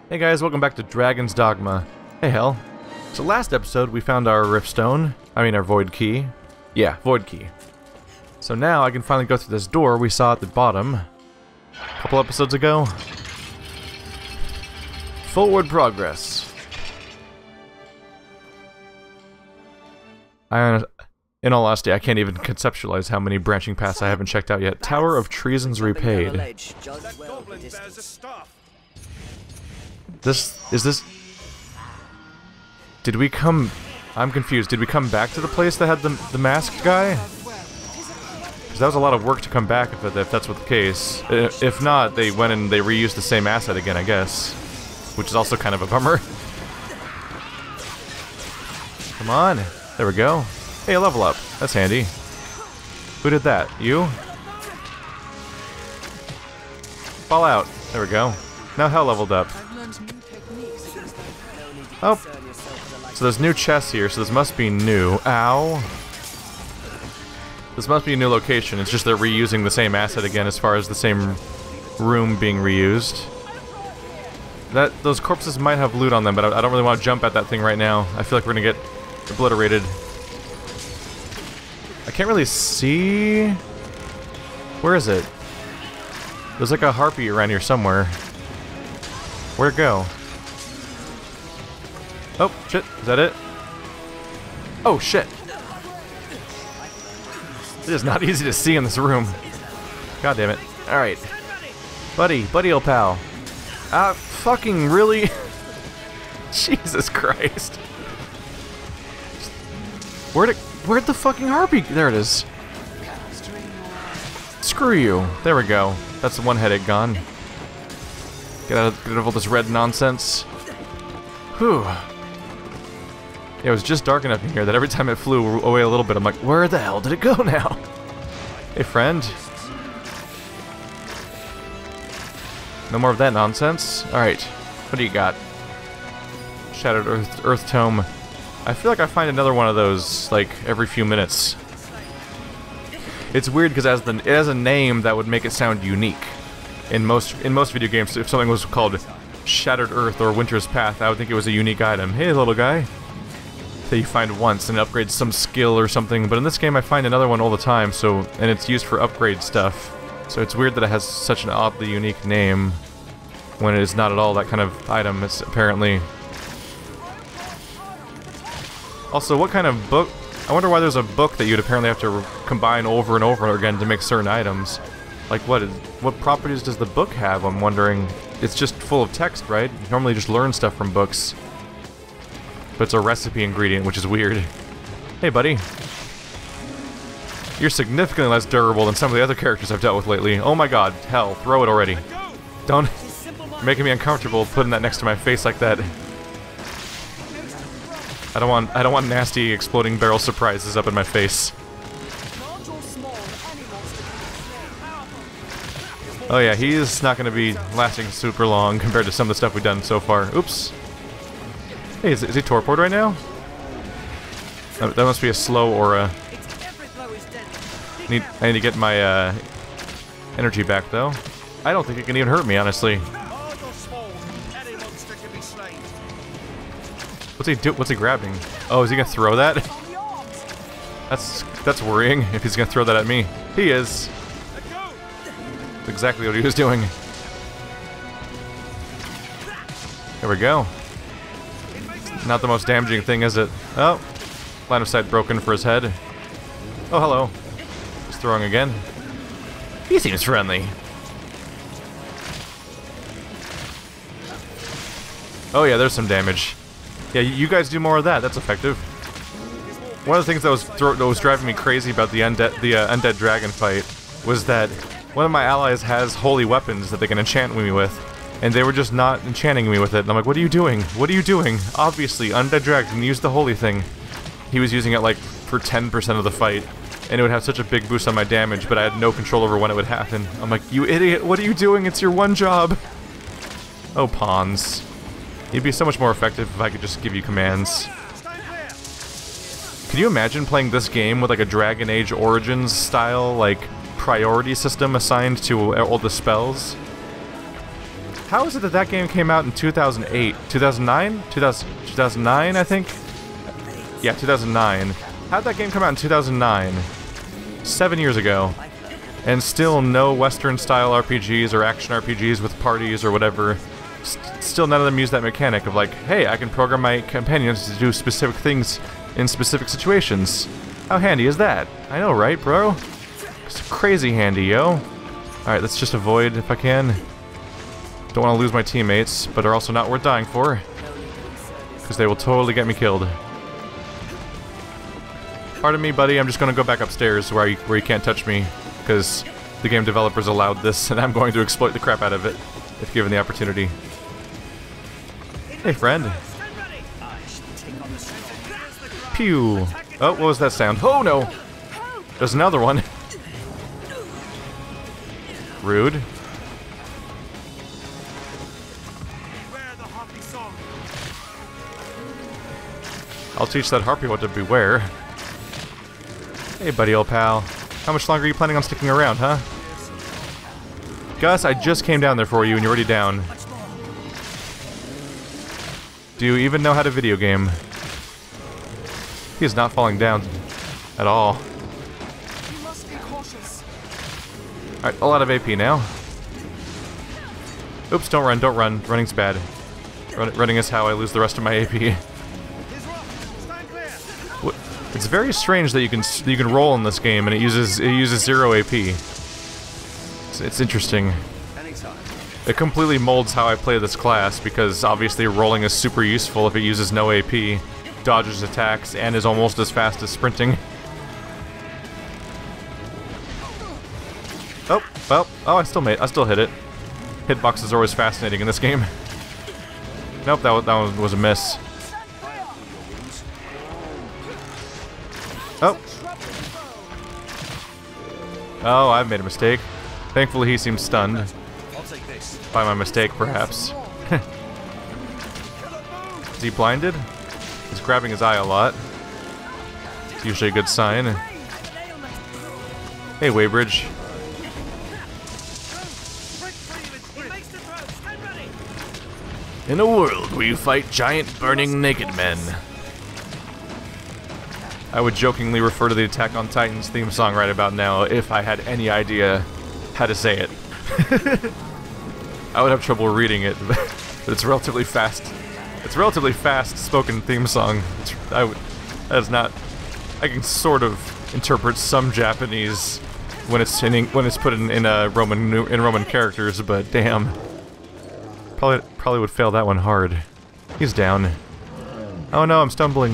Hey guys, welcome back to Dragon's Dogma. Hey Hell. So last episode we found our riftstone, our void key. Yeah, void key. So now I can finally go through this door we saw at the bottom a couple episodes ago. Forward progress. In all honesty, I can't even conceptualize how many branching paths I haven't checked out yet. Tower of Treasons Repaid. Did we come... I'm confused. Did we come back to the place that had the masked guy? Because that was a lot of work to come back if that's what the case. If not, they went and they reused the same asset again, I guess. Which is also kind of a bummer. Come on. There we go. Hey, a level up. That's handy. Who did that? You? Fall out. There we go. Now Hell leveled up. Oh. So there's new chests here, so this must be new. Ow. This must be a new location. It's just they're reusing the same asset again as far as the same room being reused. Those corpses might have loot on them, but I don't really want to jump at that thing right now. I feel like we're gonna get obliterated. I can't really see... Where is it? There's like a harpy around here somewhere. Where'd it go? Oh, shit. Is that it? Oh, shit. It is not easy to see in this room. God damn it. Alright. Buddy old pal. Fucking really? Jesus Christ. Where'd the fucking harpy? There it is. Screw you. There we go. That's the one headache gone. Get out of all this red nonsense. Whew. Yeah, it was just dark enough in here that every time it flew away a little bit, I'm like, where the hell did it go now? Hey, friend. No more of that nonsense? Alright. What do you got? Shattered Earth Tome. I feel like I find another one of those, like, every few minutes. It's weird because it has a name that would make it sound unique. In most video games, if something was called Shattered Earth or Winter's Path, I would think it was a unique item. Hey, little guy. That you find once and upgrades some skill or something, but in this game I find another one all the time, and it's used for upgrade stuff. So it's weird that it has such an oddly unique name when it is not at all that kind of item, it's apparently. Also, what kind of book? I wonder why there's a book that you'd apparently have to combine over and over again to make certain items. Like what properties does the book have, I'm wondering? It's just full of text, right? You normally just learn stuff from books. But it's a recipe ingredient, which is weird. Hey, buddy. You're significantly less durable than some of the other characters I've dealt with lately. Oh my god, Hell, throw it already. Don't... You're making me uncomfortable putting that next to my face like that. I don't want nasty exploding barrel surprises up in my face. Oh yeah, he's not gonna be lasting super long compared to some of the stuff we've done so far. Oops. Hey, is he torpored right now? That must be a slow aura. I need to get my energy back though. I don't think it can even hurt me, honestly. What's he grabbing? Oh, is he gonna throw that? That's worrying if he's gonna throw that at me. He is. That's exactly what he was doing. There we go. Not the most damaging thing, is it? Oh, line of sight broken for his head. Oh, hello. Just throwing again. He seems friendly. Oh yeah, there's some damage. Yeah, you guys do more of that. That's effective. One of the things that was driving me crazy about the undead dragon fight was that one of my allies has holy weapons that they can enchant me with. And they were just not enchanting me with it. And I'm like, what are you doing? What are you doing? Obviously, Undead Dragon used the holy thing. He was using it like for 10% of the fight. And it would have such a big boost on my damage, but I had no control over when it would happen. I'm like, you idiot, what are you doing? It's your one job. Oh, pawns. You'd be so much more effective if I could just give you commands. Can you imagine playing this game with like a Dragon Age Origins style, like, priority system assigned to all the spells? How is it that that game came out in 2008? 2009? 2009, I think? Yeah, 2009. How'd that game come out in 2009? 7 years ago. And still no Western-style RPGs or action RPGs with parties or whatever. Still none of them use that mechanic of like, hey, I can program my companions to do specific things in specific situations. How handy is that? I know, right, bro? It's crazy handy, yo. Alright, let's just avoid if I can. Don't want to lose my teammates, but are also not worth dying for. Because they will totally get me killed. Pardon me, buddy, I'm just gonna go back upstairs where you can't touch me. Because the game developers allowed this, and I'm going to exploit the crap out of it, if given the opportunity. Hey, friend. Pew! Oh, what was that sound? Oh, no! There's another one. Rude. I'll teach that harpy what to beware. Hey, buddy, old pal. How much longer are you planning on sticking around, huh? Gus, I just came down there for you and you're already down. Do you even know how to video game? He is not falling down at all. Alright, a lot of AP now. Oops, don't run, don't run. Running's bad. Running is how I lose the rest of my AP. It's very strange that you can roll in this game and it uses 0 AP. It's interesting. It completely molds how I play this class because obviously rolling is super useful if it uses no AP, dodges attacks, and is almost as fast as sprinting. Oh, well, oh, I still hit it. Hitboxes are always fascinating in this game. Nope, that one was a miss. Oh. Oh, I've made a mistake. Thankfully, he seems stunned. By my mistake, perhaps. Is he blinded? He's grabbing his eye a lot. It's usually a good sign. Hey, Waybridge. In a world where you fight giant, burning, naked men. I would jokingly refer to the Attack on Titan's theme song right about now if I had any idea how to say it. I would have trouble reading it, but it's relatively fast. It's a relatively fast-spoken theme song. That is not. I can sort of interpret some Japanese when it's put in Roman characters, but damn, probably would fail that one hard. He's down. Oh no, I'm stumbling.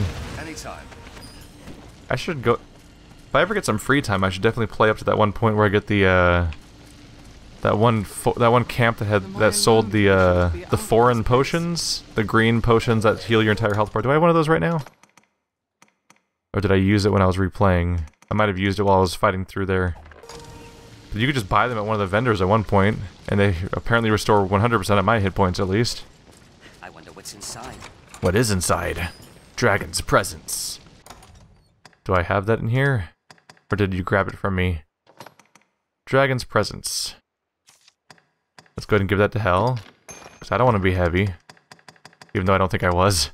I should go. If I ever get some free time, I should definitely play up to that one point where I get the that one camp that sold the foreign potions, the green potions that heal your entire health bar. Do I have one of those right now? Or did I use it when I was replaying? I might have used it while I was fighting through there. But you could just buy them at one of the vendors at one point, and they apparently restore 100% of my hit points at least. I wonder what's inside. What is inside? Dragon's presence. Do I have that in here? Or did you grab it from me? Dragon's presence. Let's go ahead and give that to Hell. Because I don't want to be heavy. Even though I don't think I was.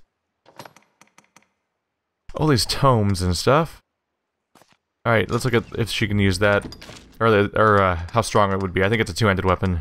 All these tomes and stuff. Alright, let's look at if she can use that. Or how strong it would be. I think it's a two-handed weapon.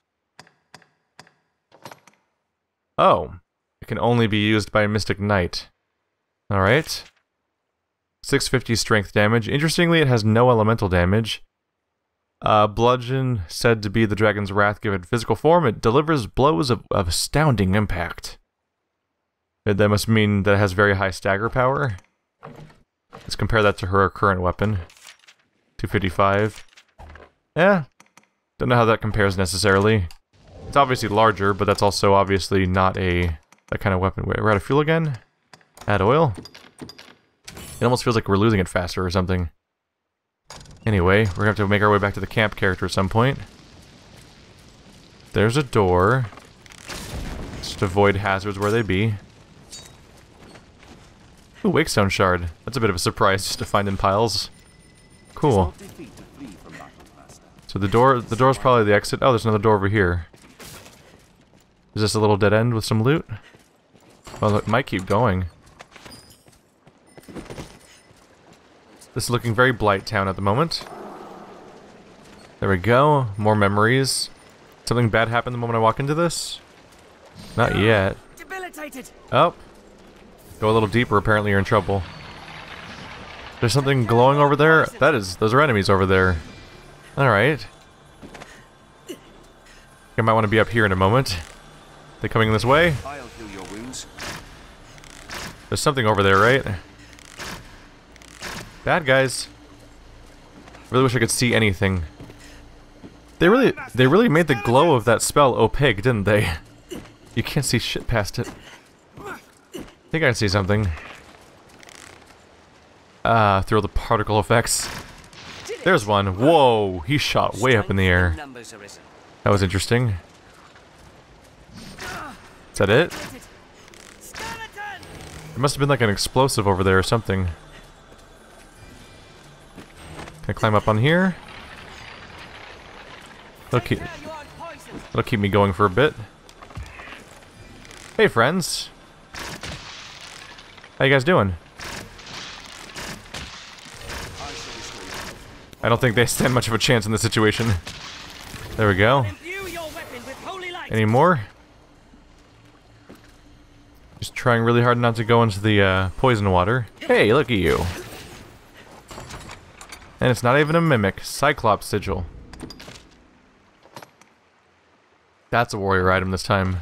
Oh. It can only be used by a Mystic Knight. Alright. 650 strength damage. Interestingly, it has no elemental damage. Bludgeon, said to be the dragon's wrath given physical form, it delivers blows of astounding impact. That must mean that it has very high stagger power. Let's compare that to her current weapon. 255. Yeah. Don't know how that compares necessarily. It's obviously larger, but that's also obviously not that kind of weapon. Wait, we're out of fuel again? Add oil? It almost feels like we're losing it faster or something. Anyway, we're gonna have to make our way back to the camp character at some point. There's a door. Just avoid hazards where they be. Ooh, Wakestone Shard. That's a bit of a surprise just to find in piles. Cool. So the door's probably the exit. Oh, there's another door over here. Is this a little dead end with some loot? Well, it might keep going. This is looking very Blight Town at the moment. There we go. More memories. Something bad happened the moment I walk into this? Not yet. Debilitated. Oh. Go a little deeper, apparently you're in trouble. There's something glowing over there? Those are enemies over there. Alright. I might want to be up here in a moment. They coming this way? I'll heal your wounds. There's something over there, right? Bad guys. Really wish I could see anything. They really made the glow of that spell opaque, didn't they? You can't see shit past it. I think I can see something. Through all the particle effects. There's one. Whoa, he shot way up in the air. That was interesting. Is that it? There must have been like an explosive over there or something. Can I climb up on here? That'll keep me going for a bit. Hey friends. How you guys doing? I don't think they stand much of a chance in this situation. There we go. Any more? Just trying really hard not to go into the poison water. Hey, look at you. And it's not even a mimic. Cyclops sigil. That's a warrior item this time.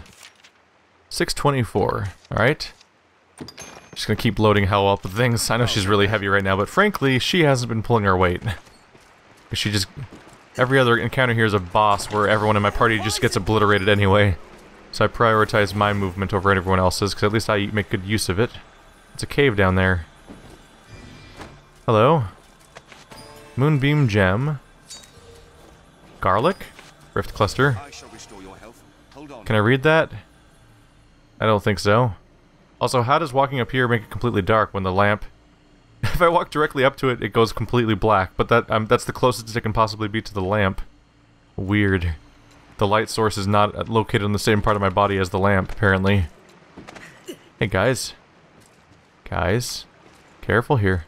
624. Alright. Just gonna keep loading hell up with things. I know she's really heavy right now, but frankly, she hasn't been pulling her weight. She just... Every other encounter here is a boss where everyone in my party just gets obliterated anyway. So I prioritize my movement over everyone else's, because at least I make good use of it. It's a cave down there. Hello? Moonbeam gem. Garlic? Rift cluster. Can I read that? I don't think so. Also, how does walking up here make it completely dark when the lamp... If I walk directly up to it, it goes completely black, but that's the closest it can possibly be to the lamp. Weird. The light source is not located in the same part of my body as the lamp, apparently. Hey, guys. Guys. Careful here.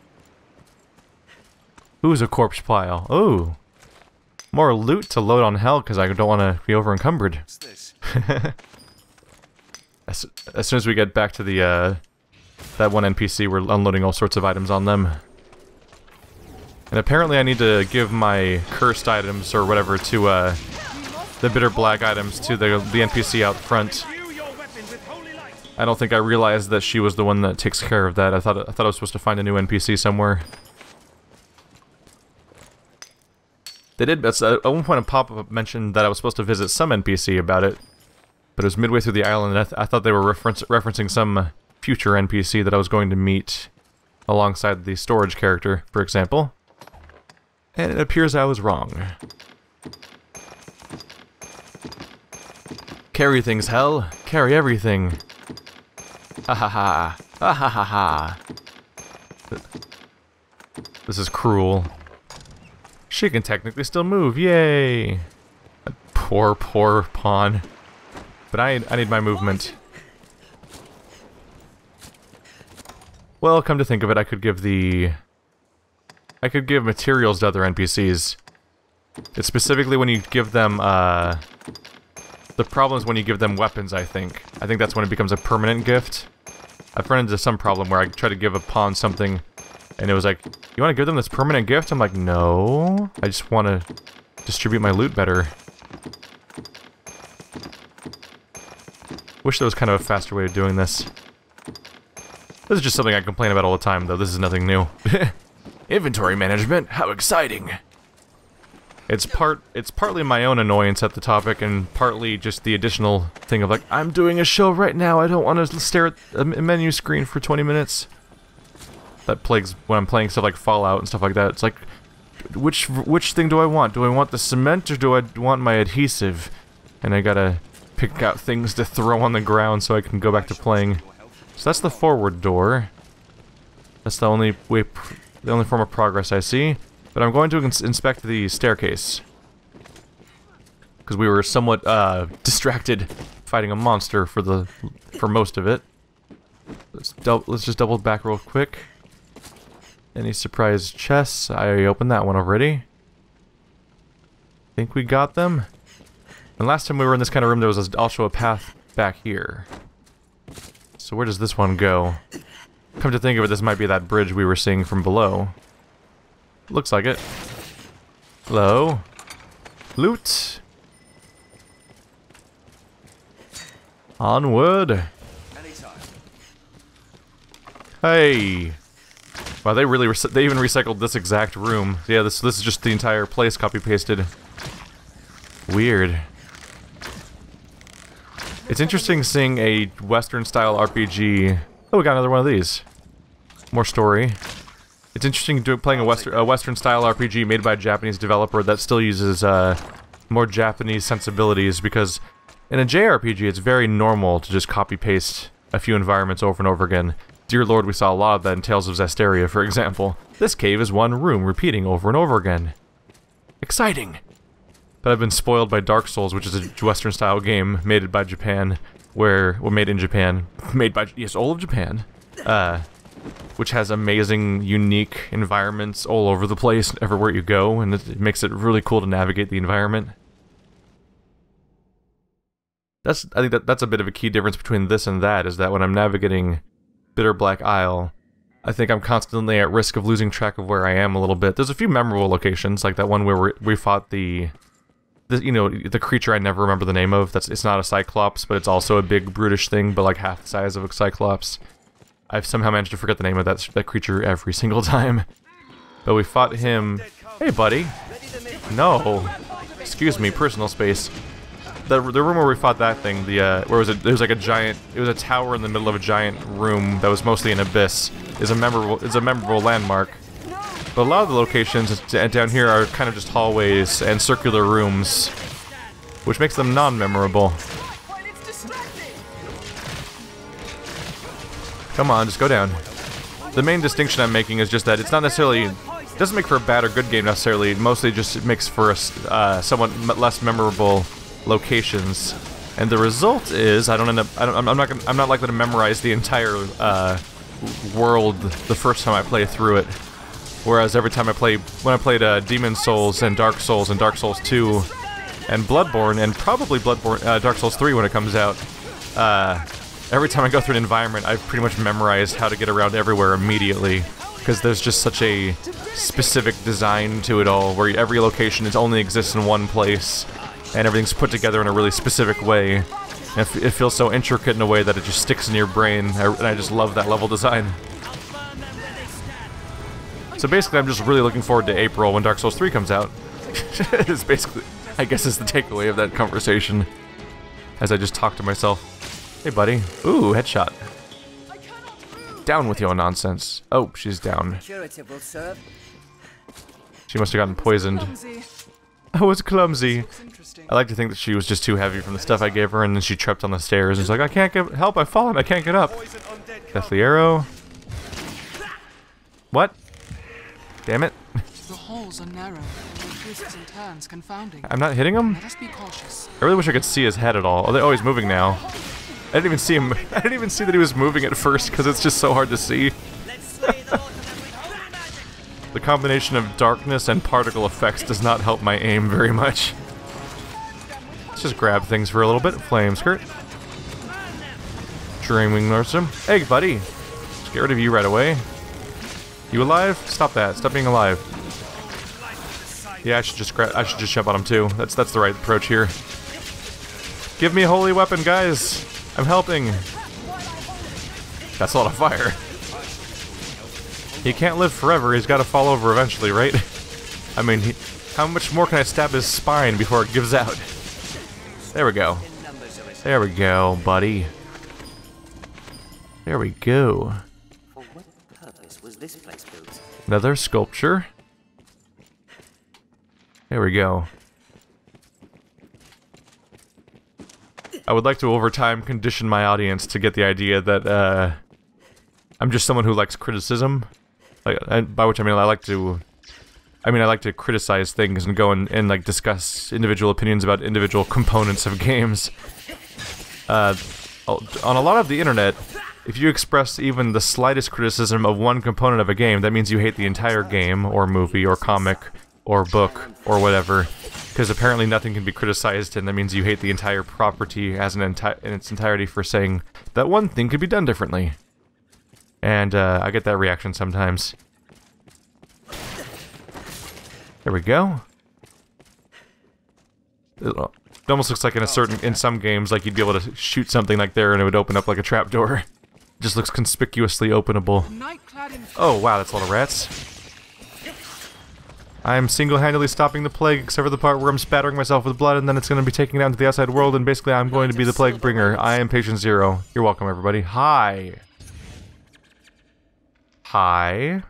Who's a corpse pile? Oh. More loot to load on hell, because I don't want to be over-encumbered. As soon as we get back to the, that one NPC, we're unloading all sorts of items on them. And apparently I need to give my cursed items, or whatever, to, the bitter black items to the NPC out front. I don't think I realized that she was the one that takes care of that. I thought I was supposed to find a new NPC somewhere. They did, at one point a pop-up mentioned that I was supposed to visit some NPC about it. But it was midway through the island, and I thought they were referencing some future NPC that I was going to meet alongside the storage character, for example. And it appears I was wrong. Carry things, hell. Carry everything. Ha ha ha. Ha ha ha ha. This is cruel. She can technically still move, yay! That poor pawn. But I need my movement. Well, come to think of it, I could give materials to other NPCs. It's specifically when you give them, the problem is when you give them weapons, I think. I think that's when it becomes a permanent gift. I've run into some problem where I try to give a pawn something, and it was like, you want to give them this permanent gift? I'm like, no. I just want to distribute my loot better. Wish there was kind of a faster way of doing this. This is just something I complain about all the time, though. This is nothing new. Inventory management? How exciting! It's partly my own annoyance at the topic, and partly just the additional thing of like, I'm doing a show right now, I don't want to stare at a menu screen for 20 minutes. That plagues when I'm playing stuff like Fallout and stuff like that. It's like, which thing do I want? Do I want the cement, or do I want my adhesive? And I gotta pick out things to throw on the ground so I can go back to playing. So that's the forward door. That's the only way, the only form of progress I see. But I'm going to inspect the staircase, because we were somewhat distracted fighting a monster for most of it. Let's just double back real quick. Any surprise chests? I opened that one already. Think we got them. And last time we were in this kind of room, there was also a path back here. So where does this one go? Come to think of it, this might be that bridge we were seeing from below. Looks like it. Hello? Loot! Onward! Hey! Wow, they really they even recycled this exact room. Yeah, this is just the entire place copy-pasted. Weird. It's interesting seeing a Western-style RPG... Oh, we got another one of these. More story. It's interesting playing a Western-style RPG made by a Japanese developer that still uses more Japanese sensibilities, because in a JRPG it's very normal to just copy-paste a few environments over and over again. Dear Lord, we saw a lot of that in Tales of Zestiria, for example. This cave is one room, repeating over and over again. Exciting! But I've been spoiled by Dark Souls, which is a Western-style game made by Japan, made in Japan, made by, yes, all of Japan, which has amazing, unique environments all over the place, everywhere you go, and it makes it really cool to navigate the environment. I think that's a bit of a key difference between this and that, is that when I'm navigating Bitter Black Isle, I think I'm constantly at risk of losing track of where I am a little bit. There's a few memorable locations, like that one where we fought the creature I never remember the name of. It's not a Cyclops, but it's also a big brutish thing, but like half the size of a Cyclops. I've somehow managed to forget the name of that creature every single time. But we fought him. Hey, buddy. No. Excuse me, personal space. The room where we fought that thing, where was it? It was like a giant. It was a tower in the middle of a giant room that was mostly an abyss. Is a memorable landmark. But a lot of the locations down here are kind of just hallways and circular rooms, which makes them non-memorable. Come on, just go down. The main distinction I'm making is just that it's not necessarily... It doesn't make for a bad or good game necessarily. Mostly just it makes for a somewhat less memorable locations. And the result is I'm not likely to memorize the entire world the first time I play through it. Whereas every time when I played Demon Souls and Dark Souls 2 and Bloodborne, and probably Dark Souls 3 when it comes out, every time I go through an environment, I've pretty much memorized how to get around everywhere immediately, because there's just such a specific design to it all, where every location only exists in one place, and everything's put together in a really specific way. And it feels so intricate in a way that it just sticks in your brain, and I just love that level design. So basically, I'm just really looking forward to April when Dark Souls 3 comes out. It's basically, I guess, is the takeaway of that conversation, as I just talk to myself. Hey, buddy. Ooh, headshot. Down with your nonsense. Oh, she's down. She must have gotten poisoned. Oh, it's clumsy. I like to think that she was just too heavy from the stuff I gave her, and then she tripped on the stairs and she's like, I can't get help, I've fallen, I can't get up. Deathly arrow. What? Damn it. The holes are narrow, and the twists and turns confounding. I'm not hitting him? Let us be cautious. I really wish I could see his head at all. Oh, he's moving now. I didn't even see him. I didn't even see that he was moving at first, because it's just so hard to see. The combination of darkness and particle effects does not help my aim very much. Let's just grab things for a little bit. Flame skirt. Dreaming Nurseum. Hey, buddy. Just get rid of you right away. You alive? Stop that. Stop being alive. Yeah, I should just jump on him too. That's the right approach here. Give me a holy weapon, guys. I'm helping. That's a lot of fire. He can't live forever. He's got to fall over eventually, right? I mean, how much more can I stab his spine before it gives out? There we go. There we go, buddy. There we go. This place built. Another sculpture. There we go. I would like to over time condition my audience to get the idea that I'm just someone who likes criticism. Like, by which I mean I like to criticize things and go and like discuss individual opinions about individual components of games. on a lot of the internet, if you express even the slightest criticism of one component of a game, that means you hate the entire game, or movie, or comic, or book, or whatever. Because apparently nothing can be criticized, and that means you hate the entire property as in its entirety for saying that one thing could be done differently. And I get that reaction sometimes. There we go. It almost looks like in some games, like you'd be able to shoot something like there and it would open up like a trapdoor. It just looks conspicuously openable. Oh wow, that's a lot of rats. I'm single-handedly stopping the plague, except for the part where I'm spattering myself with blood, and then it's going to be taken down to the outside world, and basically I'm going to be the plague bringer. I am Patient Zero. You're welcome, everybody. Hi. Hi.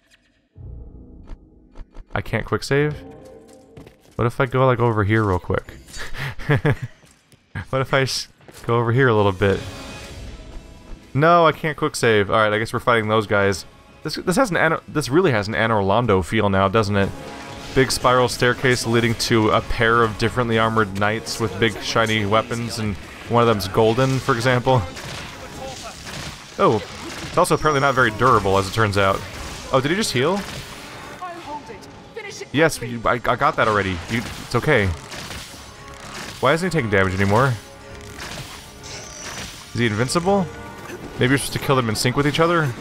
I can't quick save? What if I go, like, over here real quick? What if I go over here a little bit? No, I can't quick save. Alright, I guess we're fighting those guys. This really has an Anne Orlando feel now, doesn't it? Big spiral staircase leading to a pair of differently armored knights with big shiny weapons, and one of them's golden, for example. Oh, it's also apparently not very durable, as it turns out. Oh, did he just heal? Yes, I got that already. It's okay. Why isn't he taking damage anymore? Is he invincible? Maybe you're supposed to kill them in sync with each other?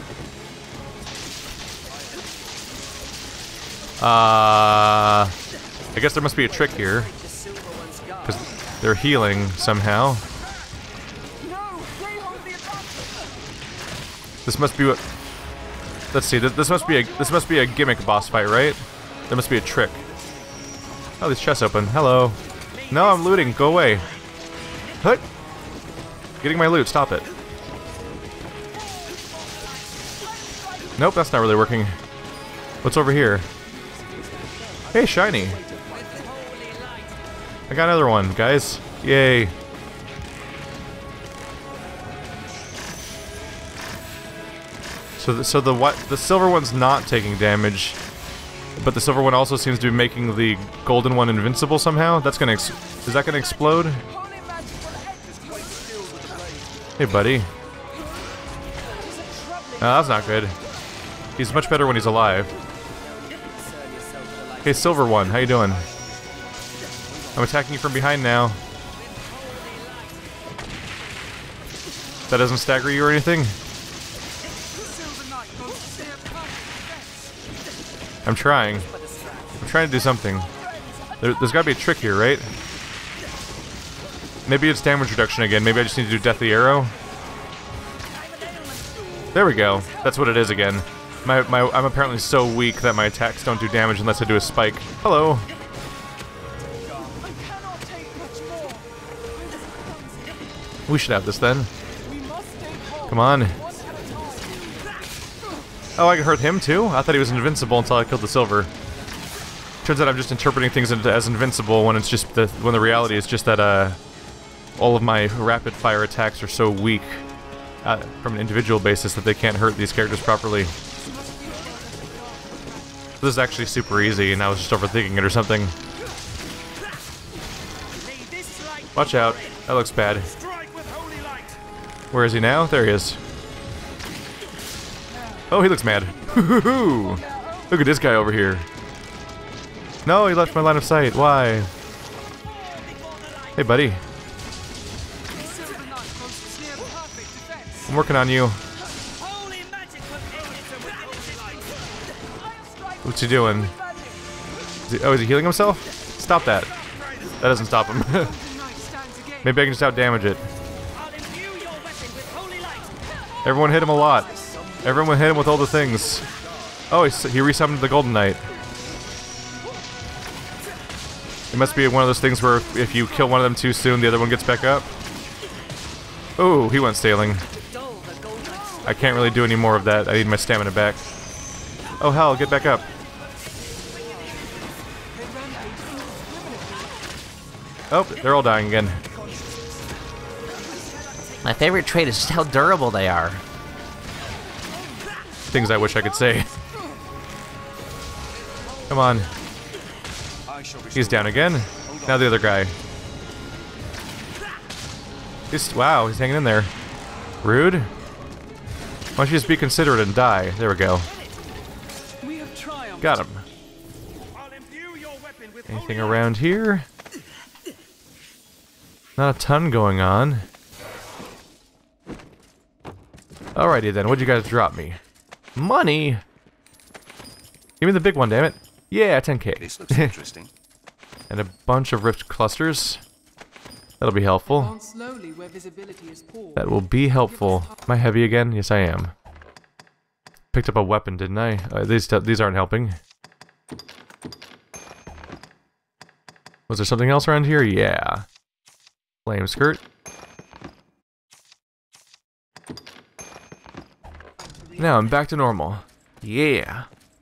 I guess there must be a trick here. Because they're healing somehow. This must be what... Let's see, this must be a gimmick boss fight, right? There must be a trick. Oh, these chests open. Hello. No, I'm looting. Go away. Hut! Getting my loot. Stop it. Nope, that's not really working. What's over here? Hey, shiny. I got another one, guys. Yay. So the silver one's not taking damage, but the silver one also seems to be making the golden one invincible somehow. That's gonna is that gonna explode? Hey, buddy. No, that's not good. He's much better when he's alive. Hey, silver one, how you doing? I'm attacking you from behind now. That doesn't stagger you or anything? I'm trying. I'm trying to do something. There's gotta be a trick here, right? Maybe it's damage reduction again. Maybe I just need to do Deathly Arrow. There we go. That's what it is again. I'm apparently so weak that my attacks don't do damage unless I do a spike. Hello. We should have this then. Come on. Oh, I hurt him too? I thought he was invincible until I killed the silver. Turns out I'm just interpreting things as invincible when it's just when the reality is just that all of my rapid fire attacks are so weak from an individual basis that they can't hurt these characters properly. This is actually super easy, and I was just overthinking it or something. Watch out. That looks bad. Where is he now? There he is. Oh, he looks mad. Look at this guy over here. No, he left my line of sight. Why? Hey, buddy. I'm working on you. What's he doing? Is he healing himself? Stop that. That doesn't stop him. Maybe I can just out-damage it. Everyone hit him a lot. Everyone hit him with all the things. Oh, he resummoned the Golden Knight. It must be one of those things where if you kill one of them too soon, the other one gets back up. Oh, he went sailing. I can't really do any more of that. I need my stamina back. Oh hell, get back up. Oh, they're all dying again. My favorite trait is just how durable they are. Things I wish I could say. Come on. He's down again. Now the other guy. Wow, he's hanging in there. Rude. Why don't you just be considerate and die? There we go. We have triumphed. Got him. Anything around here? Not a ton going on. Alrighty then, what'd you guys drop me? Money? Give me the big one, damn it. Yeah, 10k. This looks interesting. And a bunch of rift clusters. That'll be helpful. Advance slowly where visibility is poor. That will be helpful. Am I heavy again? Yes, I am. Picked up a weapon, didn't I? These aren't helping. Was there something else around here? Yeah. Flame skirt. Now I'm back to normal. Yeah.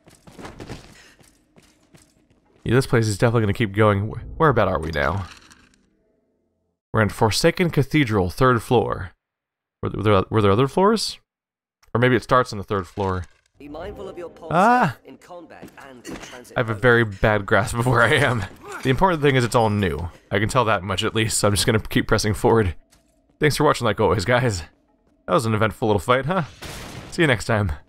Yeah, this place is definitely going to keep going. Where about are we now? We're in Forsaken Cathedral, 3rd floor. Were there other floors? Or maybe it starts on the 3rd floor. Be mindful of your in combat and in transit. I have a very bad grasp of where I am. The important thing is it's all new. I can tell that much at least, so I'm just going to keep pressing forward. Thanks for watching like always, guys. That was an eventful little fight, huh? See you next time.